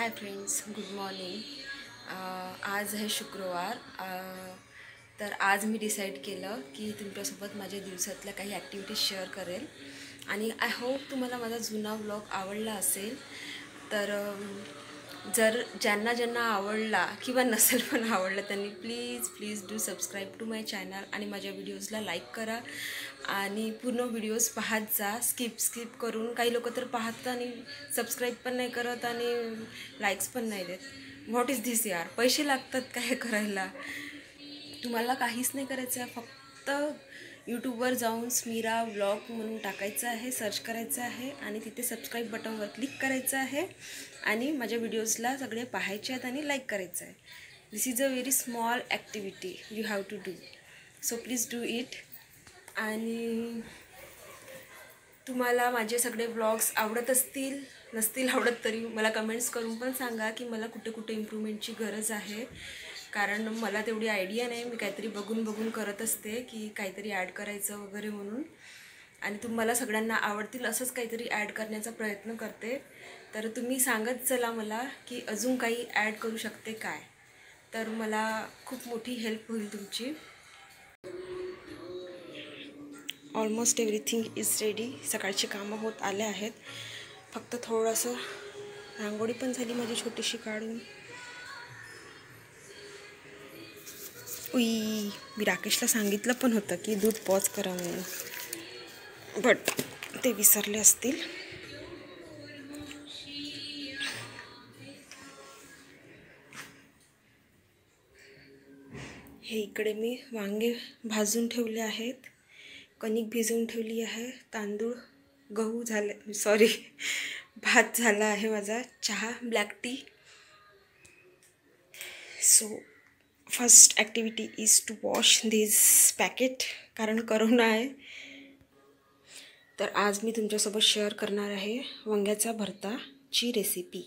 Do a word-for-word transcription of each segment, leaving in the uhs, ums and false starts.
Hi friends, good morning. आज आहे शुक्रवार. अ, तर आज मी डिसाईड केलं की तुमच्यासोबत माझ्या दिवसातल्या काही ॲक्टिव्हिटीज शेअर करेल आणि आय होप तुम्हाला माझा जुना व्लॉग आवडला असेल. तर अम, जर ज्यांना ज्यांना आवडला किंवा नसेल पण आवडला त्यांनी please please do subscribe to my channel आणि माझ्या व्हिडिओजला लाईक करा आणि पूर्ण व्हिडिओज पाहत जा. स्किप स्किप करून काही लोक तर पाहत आणि सबस्क्राईब पण नाही करत आणि लाईक्स पण नाही देत. व्हॉट इज धिस यार. पैसे लागतात काय करायला. तुम्हाला काहीच नाही करायचं आहे, फक्त यूट्यूबवर जाऊन स्मिरा व्लॉग म्हणून टाकायचं आहे, सर्च करायचं आहे आणि तिथे सबस्क्राईब बटनवर क्लिक करायचं आहे आणि माझ्या व्हिडिओजला सगळे पाहायचे आहेत आणि लाईक करायचं आहे. This is a very small activity you have to do, so please do it. आणि तुम्हाला माझे सगळे व्लॉग्स आवडत असतील, नसतील आवडत तरी मला कमेंट्स करून पण सांगा की मला कुठे कुठे इम्प्रूव्हमेंटची गरज आहे. कारण मला तेवढी आयडिया नाही, मी काहीतरी बघून बघून करत असते की काहीतरी ॲड करायचं वगैरे म्हणून. आणि तुम्हाला सगळ्यांना आवडतील असंच काहीतरी ॲड करण्याचा प्रयत्न करते. तर तुम्ही सांगत चला मला की अजून काही ॲड करू शकते काय, तर मला खूप मोठी हेल्प होईल तुमची. Almost everything is ready. सकाळची कामं होत आले आहेत, फक्त थोडंसं रांगोळी पण झाली माझी छोटीशी काढून. उई, मी राकेशला सांगितलं पण होतं की दूध पॉज करा म्हणून, बट ते विसरले असतील. हे इकडे मी वांगे भाजून ठेवले आहेत, कणिक भिजवून ठेवली आहे, तांदूळ गहू झाले सॉरी भात झाला आहे माझा, चहा black tea. So first activity is to wash this packet, कारण करोना आहे. तर आज मी तुमच्यासोबत शेअर करणार आहे वांग्याचा भरताची रेसिपी.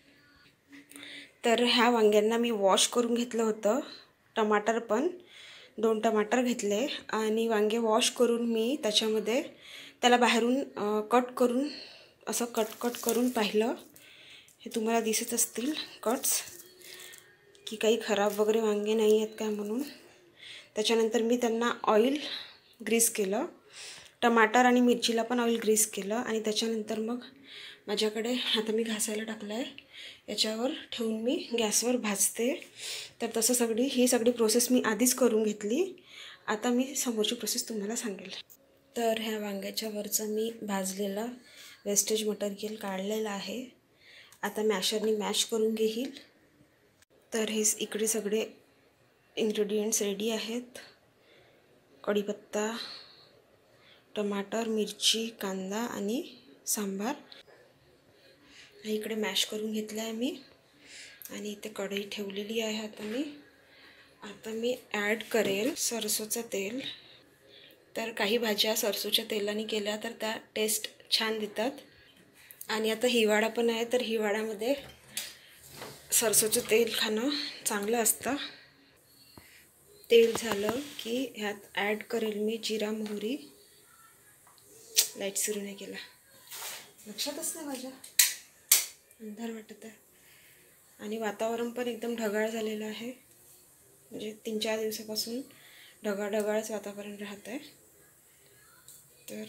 तर ह्या वांग्यांना मी वॉश करून घेतलं होतं, टमाटर पण दोन टमाटर घेतले आणि वांगे वॉश करून मी त्याच्यामध्ये त्याला बाहेरून कट करून असं कट कट करून पाहिलं. हे तुम्हाला दिसत असतील कट्स, की काही खराब वगैरे वांगे नाही आहेत काय म्हणून. त्याच्यानंतर मी त्यांना ऑइल ग्रीस केलं, टमाटर आणि मिरचीला पण ऑइल ग्रीस केलं आणि त्याच्यानंतर मग माझ्याकडे आता मी घासायला टाकलं आहे, याच्यावर ठेवून मी गॅसवर भाजते. तर तसं सगळी ही सगळी प्रोसेस मी आधीच करून घेतली. आता मी समोरची प्रोसेस तुम्हाला सांगेल. तर ह्या वांग्याच्या वरचं मी भाजलेलं वेस्टेज मटेरियल काढलेलं आहे. आता मॅशरनी मॅश करून घेईल. तर हे इकडे सगळे इन्ग्रेडियंट्स रेडी आहेत. कढीपत्ता, टमाटर, मिरची, कांदा आणि सांबार इकडे मॅश करून घेतलं आहे मी आणि इथे कढई ठेवलेली आहे. आता मी आता मी ॲड करेल सरसोचं तेल. तर काही भाज्या सरसोच्या तेलाने केल्या तर त्या टेस्ट छान देतात. आणि आता हिवाळा पण आहे, तर हिवाळ्यामध्ये सरसोचं तेल खाणं चांगलं असतं. तेल झालं की ह्यात ॲड करेल मी जिरा मोहरी. लाईट सुरू नाही केला, लक्षातच नाही माझ्या, अंधार वाटत आहे. आणि वातावरण पण एकदम ढगाळ झालेलं आहे, म्हणजे तीन चार दिवसापासून ढगाळ ढगाळच वातावरण राहत आहे. तर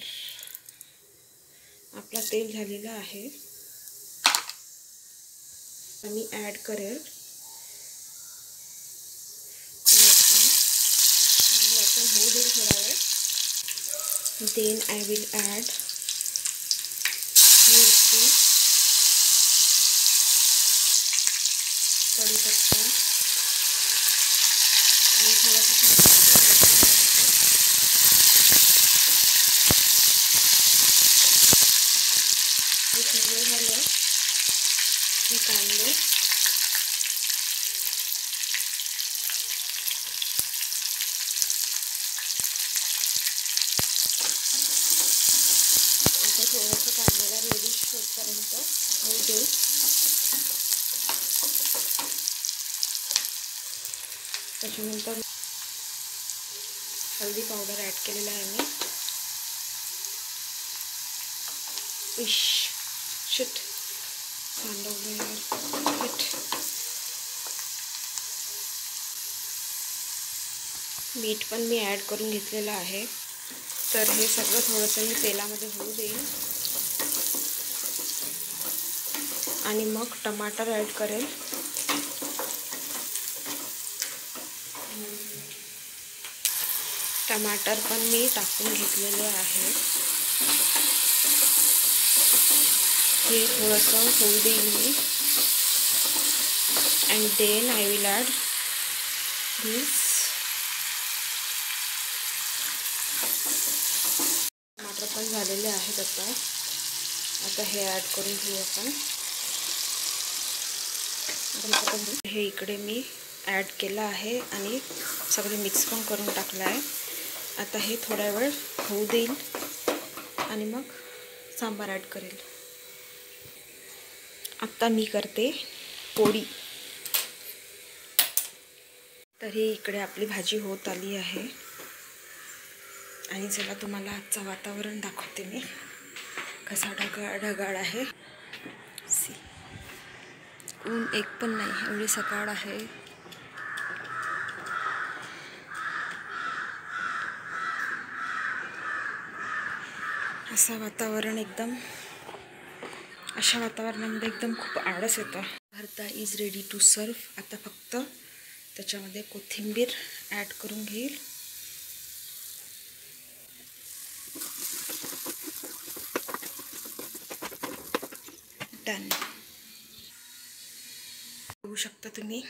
आपला तेल झालेला आहे. मी ॲड करेल लसूण. लसूण होऊ देईल थोडा वेळ. देन आय विल ॲड मिरची, कढीपत्ता आणि थोडासा हे सगळं झालं की कांदे आता थोडंसं कांद्याला रेडिश होतपर्यंत होऊ देऊ. त्याच्यानंतर हळदी पावडर ॲड केलेला आहे मी. इश शिट सांडवलं यार. मीठ पण मी ॲड करून घेतलेलं आहे. तर हे सगळं थोडंसं मी तेलामध्ये होऊ देईन आणि मग टमाटर ॲड करेल. टमाटर पण मी टाकून घेतलेले आहे. हे थोडंसं होऊ देईन मी and then I will add this. टमाटर पण झालेले आहेत. आता आता हे ॲड करून घेऊ आपण. हे इकडे मी ॲड केलं आहे आणि सगळे मिक्स पण करून टाकलं आहे. आता हे थोड्या वेळ होऊ देईल आणि मग सांबार ॲड करेल. आता मी करते पोळी. तर ही इकडे आपली भाजी होत आली आहे आणि चला तुम्हाला आजचं वातावरण दाखवते मी. कसा ढगाळ ढगाळ आहे. सी ऊन एक पण नाही, एवढी सकाळ आहे. असं वातावरण एकदम अशा वातावरणामध्ये एकदम खूप आळस येतं. भरता इज रेडी टू सर्व. आता फक्त त्याच्यामध्ये कोथिंबीर ॲड करून घेईल. डन. बघू शकता तुम्ही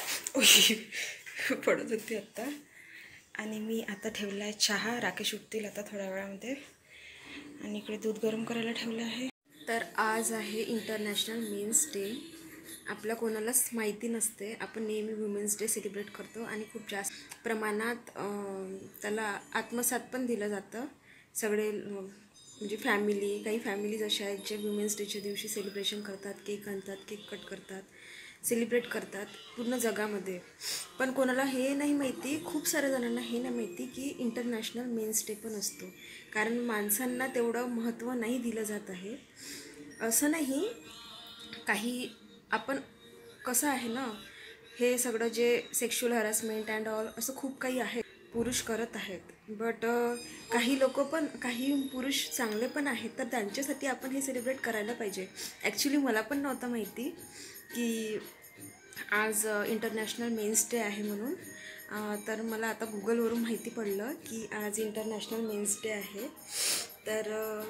पडत होती आता. आणि मी आता ठेवला आहे चहा. राकेश उठतील आता थोड्या वेळामध्ये. आणि इकडे दूध गरम करायला ठेवलं आहे. तर आज आहे इंटरनॅशनल मेन्स डे. आपल्या कोणालाच माहिती नसते, आपण नेहमी वुमेन्स डे सेलिब्रेट करतो आणि खूप जास्त प्रमाणात त्याला आत्मसात पण दिलं जातं. सगळे म्हणजे फॅमिली, काही फॅमिलीज अशा आहेत जे वुमेन्स डेच्या दिवशी सेलिब्रेशन करतात, केक आणतात, केक कट करतात, सेलिब्रेट करतात पूर्ण जगामध्ये. पण कोणाला हे नाही माहिती, खूप साऱ्या जणांना हे नाही माहिती की इंटरनॅशनल मेन्स डे पण असतो. कारण माणसांना तेवढं महत्त्व नाही दिलं जात आहे. असं नाही, काही आपण कसं आहे ना, हे सगळं जे सेक्शुअल हॅरासमेंट अँड ऑल असं खूप काही आहे, पुरुष करत आहेत. बट काही लोक पण, काही पुरुष चांगले पण आहेत, तर त्यांच्यासाठी आपण हे सेलिब्रेट करायला पाहिजे. ॲक्च्युली मला पण नव्हतं माहिती की आज इंटरनॅशनल मेन्स डे आहे म्हणून. तर मला आता गुगलवरून माहिती पडलं की आज इंटरनॅशनल मेन्स डे आहे. तर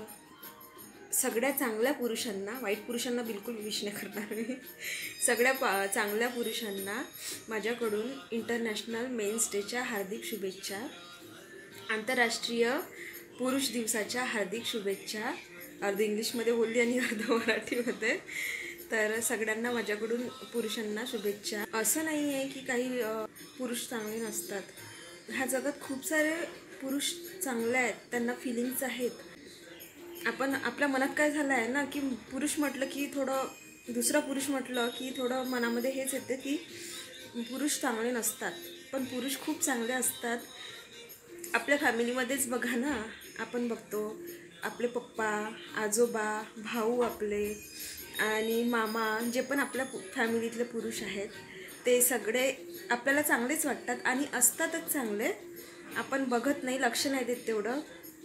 सगळ्या चांगल्या पुरुषांना, वाईट पुरुषांना बिलकुल विश नाही करणार मी, सगळ्या पा चांगल्या पुरुषांना माझ्याकडून इंटरनॅशनल मेन्स डेच्या हार्दिक शुभेच्छा. आंतरराष्ट्रीय पुरुष दिवसाच्या हार्दिक शुभेच्छा. अर्ध इंग्लिशमध्ये बोलली आणि अर्ध मराठीमध्ये. तर सगळ्यांना माझ्याकडून पुरुषांना शुभेच्छा. असं नाही आहे की काही पुरुष चांगले नसतात. ह्या जगात खूप सारे पुरुष चांगले आहेत, त्यांना फिलिंग्स आहेत. आपण आपल्या मनात काय झालं आहे ना की पुरुष म्हटलं की थोडं, दुसरा पुरुष म्हटलं की थोडं मनामध्ये हेच येते की पुरुष चांगले नसतात. पण पुरुष खूप चांगले असतात. आपल्या फॅमिलीमध्येच बघा ना, आपण बघतो आपले पप्पा, आजोबा, भाऊ आपले आणि मामा, जे पण आपल्या फॅमिलीतले पुरुष आहेत ते सगळे आपल्याला चांगलेच वाटतात आणि असतातच चांगले. आपण बघत नाही, लक्ष नाही देत तेवढं.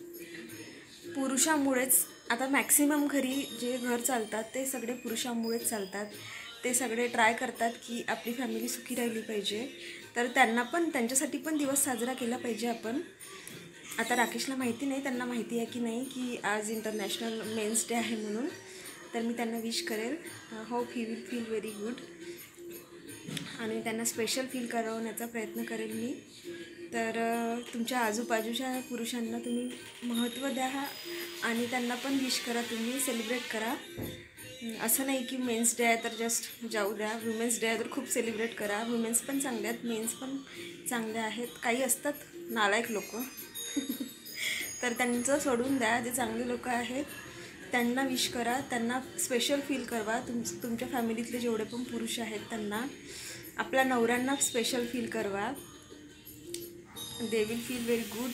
पुरुषामुळेच आता मॅक्सिमम घरी जे घर चालतात ते सगळे पुरुषामुळेच चालतात. ते सगळे ट्राय करतात की आपली फॅमिली सुखी राहिली पाहिजे. तर त्यांना पण, त्यांच्यासाठी पण दिवस साजरा केला पाहिजे आपण. आता राकेशला माहिती नाही, त्यांना माहिती आहे की नाही की आज इंटरनॅशनल मेन्स डे आहे म्हणून. तर मी त्यांना विश करेल. Hope he will feel very good आणि त्यांना स्पेशल फील करवण्याचा प्रयत्न करेल मी. तर तुमच्या आजूबाजूच्या पुरुषांना तुम्ही महत्त्व द्या आणि त्यांना पण विश करा, तुम्ही सेलिब्रेट करा. असं नाही की मेन्स डे आहे तर जस्ट जाऊ द्या. वुमेन्स डे आहे तर खूप सेलिब्रेट करा. वुमेन्स पण चांगले आहेत, मेन्स पण चांगले आहेत. काही असतात नालायक लोक तर त्यांचं सोडून द्या. जे चांगले लोक आहेत त्यांना विश करा, त्यांना स्पेशल फील करवा. तुम तुमच्या फॅमिलीतले जेवढे पण पुरुष आहेत त्यांना, आपल्या नवऱ्यांना स्पेशल फील करवा. They will feel very good.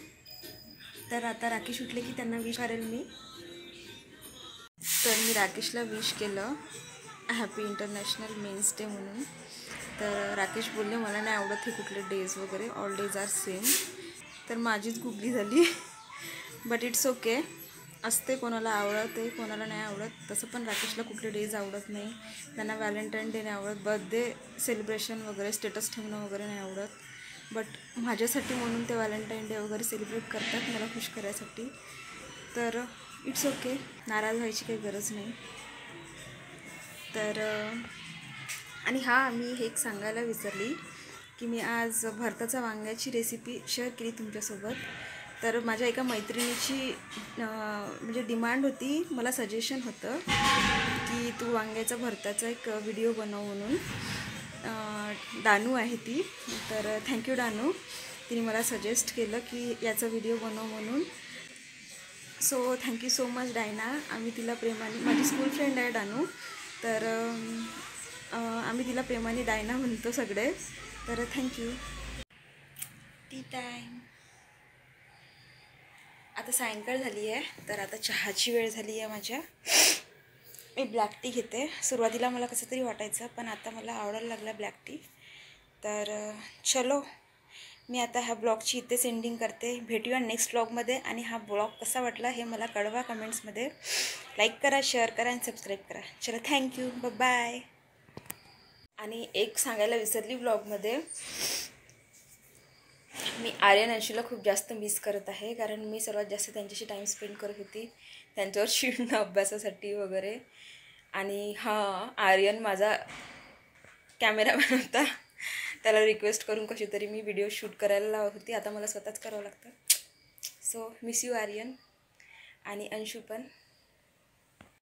तर आता राकेश उठले की त्यांना विश करेल मी. तर मी राकेशला विश केलं हॅपी इंटरनॅशनल मेन्स डे म्हणून. तर राकेश बोलले मला नाही आवडत हे कुठले डेज वगैरे, ऑल डेज आर सेम. तर माझीच गुगली झाली. बट इट्स ओके, असते कोणाला आवडते कोणाला नाही आवडत. तसं पण राकेशला कुठले डेज आवडत नाही, त्यांना व्हॅलेंटाईन डे नाही आवडत, बर्थडे सेलिब्रेशन वगैरे स्टेटस ठेवणं वगैरे नाही आवडत. बट माझ्यासाठी म्हणून ते व्हॅलेंटाईन डे वगैरे सेलिब्रेट करतात मला खुश करायसाठी. तर इट्स ओके, नाराज व्हायची काही गरज नाही. तर आणि हां, मी हे एक सांगायला विसरली की मी आज भरताचा वांग्याची रेसिपी शेअर केली तुमच्यासोबत. तर माझ्या एका मैत्रिणीची म्हणजे डिमांड होती, मला सजेशन होतं की तू वांग्याचा भरताचा एक व्हिडिओ बनव म्हणून. डानू आहे ती. तर थँक्यू डानू, तिने मला सजेस्ट केलं की याचा व्हिडिओ बनव म्हणून. So thank you so much Diana. आम्ही तिला प्रेमाने, माझी स्कूल फ्रेंड आहे डानू, तर आम्ही तिला प्रेमाने डायना म्हणतो सगळे. तर थँक्यू. T time. आता सायंकाळ झाली आहे, तर आता चहाची वेळ झाली आहे माझ्या. मी ब्लॅक टी घेते. सुरुवातीला मला कसं तरी वाटायचं, पण आता मला आवडायला लागला ब्लॅक टी. तर चलो, मी आता ह्या ब्लॉगची इथेच एंडिंग करते. भेटूया नेक्स्ट ब्लॉगमध्ये. आणि हा ब्लॉग कसा वाटला हे मला कळवा कमेंट्समध्ये. लाईक करा, शेअर करा आणि सबस्क्राईब करा. चलो, थँक्यू, बाय. आणि एक सांगायला विसरली ब्लॉगमध्ये, मी आर्यन अंशूला खूप जास्त मिस करत आहे, कारण मी सर्वात जास्त त्यांच्याशी टाईम स्पेंड करत होती, त्यांच्यावर शिकणं अभ्यासासाठी वगैरे. आणि हां, आर्यन माझा कॅमेरामॅन होता, त्याला रिक्वेस्ट करून कशी तरी मी व्हिडिओ शूट करायला लावत होती. आता मला स्वतःच करावं लागतं. सो मिस यू आर्यन आणि अंशू पण.